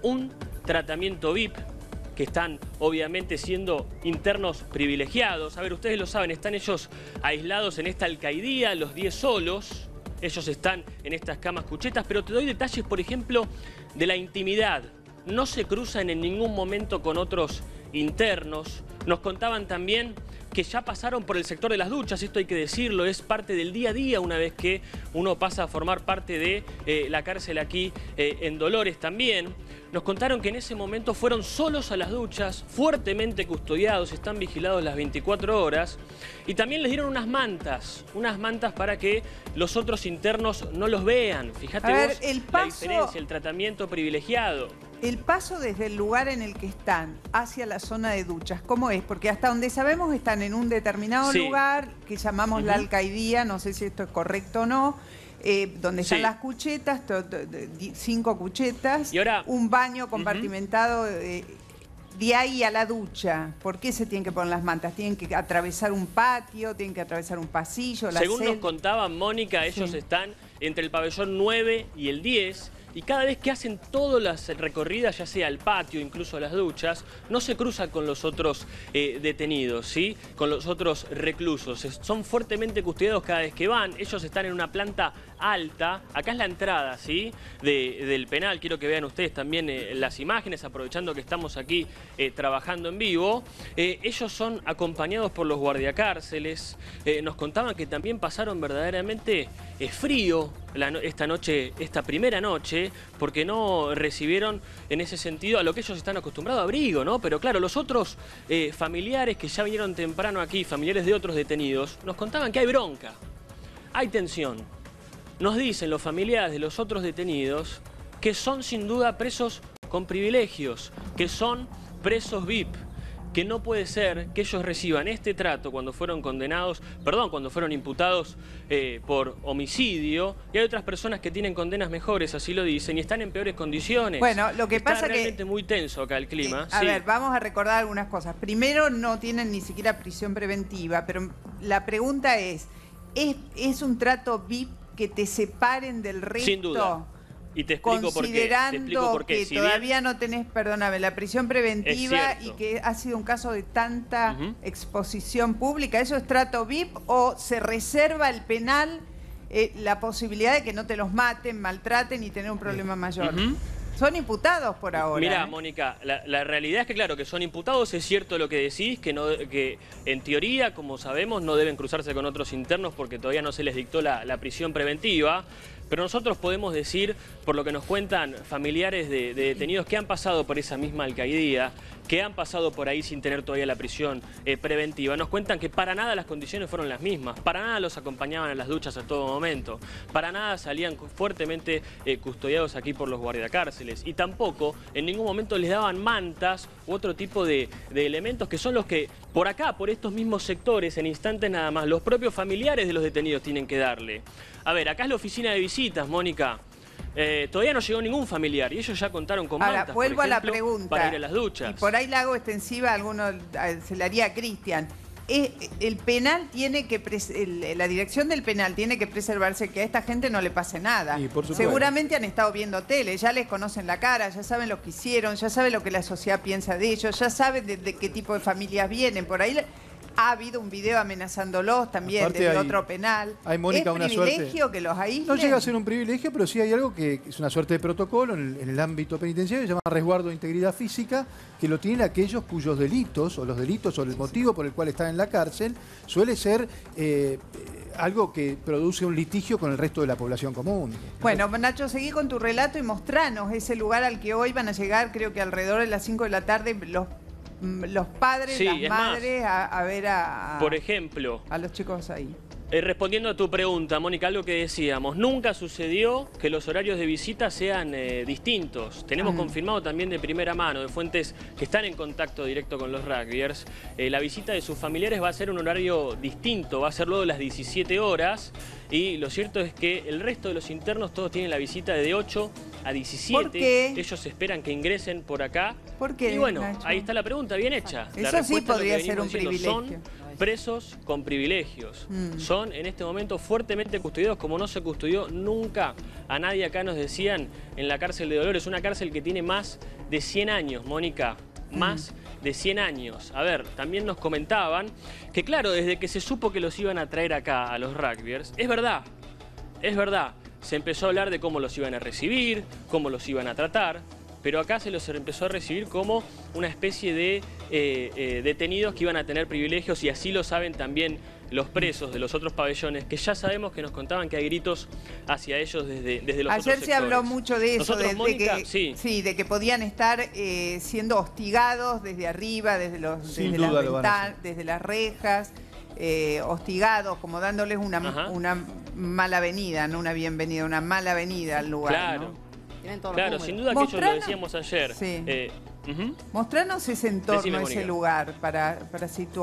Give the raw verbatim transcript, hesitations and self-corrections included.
un tratamiento V I P, que están obviamente siendo internos privilegiados. A ver, ustedes lo saben, están ellos aislados en esta alcaidía, los diez solos. Ellos están en estas camas cuchetas, pero te doy detalles, por ejemplo, de la intimidad. No se cruzan en ningún momento con otros internos. Nos contaban también que ya pasaron por el sector de las duchas, esto hay que decirlo, es parte del día a día una vez que uno pasa a formar parte de eh, la cárcel aquí eh, en Dolores también. Nos contaron que en ese momento fueron solos a las duchas, fuertemente custodiados, están vigilados las veinticuatro horas, y también les dieron unas mantas, unas mantas para que los otros internos no los vean. Fíjate a ver, vos el paso... la diferencia, el tratamiento privilegiado. El paso desde el lugar en el que están hacia la zona de duchas, ¿cómo es? Porque hasta donde sabemos están en un determinado sí. lugar que llamamos uh-huh. la alcaidía, no sé si esto es correcto o no, eh, donde están sí. las cuchetas, to, to, to, cinco cuchetas, y ahora, un baño compartimentado, uh-huh. eh, de ahí a la ducha. ¿Por qué se tienen que poner las mantas? ¿Tienen que atravesar un patio? ¿Tienen que atravesar un pasillo? La Según cel... nos contaba Mónica, ellos sí. están entre el pabellón nueve y el diez, y cada vez que hacen todas las recorridas, ya sea al patio, incluso a las duchas, no se cruzan con los otros eh, detenidos, ¿sí? Con los otros reclusos. Es, son fuertemente custodiados cada vez que van. Ellos están en una planta alta. Acá es la entrada, ¿sí? De, del penal. Quiero que vean ustedes también eh, las imágenes, aprovechando que estamos aquí eh, trabajando en vivo. Eh, ellos son acompañados por los guardiacárceles. Eh, nos contaban que también pasaron verdaderamente eh, frío la, esta noche, esta primera noche, porque no recibieron en ese sentido a lo que ellos están acostumbrados, abrigo, ¿no? Pero claro, los otros eh, familiares que ya vinieron temprano aquí, familiares de otros detenidos, nos contaban que hay bronca, hay tensión. Nos dicen los familiares de los otros detenidos que son sin duda presos con privilegios, que son presos V I P, que no puede ser que ellos reciban este trato cuando fueron condenados, perdón, cuando fueron imputados eh, por homicidio, y hay otras personas que tienen condenas mejores, así lo dicen, y están en peores condiciones. Bueno, lo que Está pasa realmente que... muy tenso acá el clima. Eh, a sí. ver, vamos a recordar algunas cosas. Primero, no tienen ni siquiera prisión preventiva, pero la pregunta es, ¿es, es un trato V I P que te separen del resto? Sin duda. Y te explico por qué. Considerando te explico por qué. que si todavía bien... no tenés, perdóname, la prisión preventiva y que ha sido un caso de tanta uh-huh. exposición pública, ¿eso es trato V I P o se reserva el penal eh, la posibilidad de que no te los maten, maltraten y tener un problema mayor? Uh-huh. Son imputados por ahora. Mirá, ¿eh? Mónica, la, la realidad es que claro, que son imputados, es cierto lo que decís, que, no, que en teoría, como sabemos, no deben cruzarse con otros internos porque todavía no se les dictó la, la prisión preventiva. Pero nosotros podemos decir, por lo que nos cuentan familiares de, de detenidos que han pasado por esa misma alcaidía, que han pasado por ahí sin tener todavía la prisión eh, preventiva, nos cuentan que para nada las condiciones fueron las mismas, para nada los acompañaban a las duchas a todo momento, para nada salían fuertemente eh, custodiados aquí por los guardiacárceles, y tampoco en ningún momento les daban mantas u otro tipo de, de elementos que son los que por acá, por estos mismos sectores, en instantes nada más, los propios familiares de los detenidos tienen que darle. A ver, acá es la oficina de visitas, Mónica. Eh, todavía no llegó ningún familiar y ellos ya contaron con Ahora, mantas, vuelvo por ejemplo, a la pregunta, para ir a las duchas. Y por ahí la hago extensiva, alguno se la haría a Cristian. El penal tiene que, el, la dirección del penal tiene que preservarse que a esta gente no le pase nada. Seguramente han estado viendo tele, ya les conocen la cara, ya saben lo que hicieron, ya saben lo que la sociedad piensa de ellos, ya saben de, de qué tipo de familias vienen. Por ahí ha habido un video amenazándolos también desde hay, otro penal. Hay, Mónica, ¿Es una privilegio suerte, que los aíslen? No llega a ser un privilegio, pero sí hay algo que es una suerte de protocolo en el, en el ámbito penitenciario, se llama resguardo de integridad física, que lo tienen aquellos cuyos delitos, o los delitos, o el motivo por el cual están en la cárcel, suele ser eh, algo que produce un litigio con el resto de la población común. Bueno, Nacho, seguí con tu relato y mostranos ese lugar al que hoy van a llegar, creo que alrededor de las cinco de la tarde, los los padres, sí, las madres, más, a, a ver a, a, por ejemplo, a los chicos ahí. Eh, respondiendo a tu pregunta, Mónica, algo que decíamos, nunca sucedió que los horarios de visita sean eh, distintos. Tenemos mm. confirmado también de primera mano, de fuentes que están en contacto directo con los rugbyers, eh, la visita de sus familiares va a ser un horario distinto, va a ser luego las diecisiete horas, y lo cierto es que el resto de los internos todos tienen la visita de ocho a diecisiete. ¿Por qué? Ellos esperan que ingresen por acá. ¿Por qué, y bueno, Nacho? Ahí está la pregunta bien hecha. Eso la sí podría ser un diciendo, privilegio. Son presos con privilegios. Mm. Son en este momento fuertemente custodiados como no se custodió nunca a nadie. Acá nos decían en la cárcel de Dolores, una cárcel que tiene más de cien años, Mónica, más mm. de cien años. A ver, también nos comentaban que claro, desde que se supo que los iban a traer acá a los rugbyers, es verdad, es verdad, se empezó a hablar de cómo los iban a recibir, cómo los iban a tratar, pero acá se los empezó a recibir como una especie de eh, eh, detenidos que iban a tener privilegios, y así lo saben también los presos de los otros pabellones, que ya sabemos que nos contaban que hay gritos hacia ellos desde, desde los Ayer otros se sectores. habló mucho de eso, Nosotros, de, Mónica, de que, sí. sí, de que podían estar eh, siendo hostigados desde arriba, desde, los, desde, las, ventan, desde las rejas, eh, hostigados, como dándoles una, una mala venida, no una bienvenida, una mala venida al lugar. Claro. ¿no? Claro, sin duda que ellos lo decíamos ayer. Sí. Eh, uh-huh. Mostranos ese entorno, Decime, ese lugar para, para situar.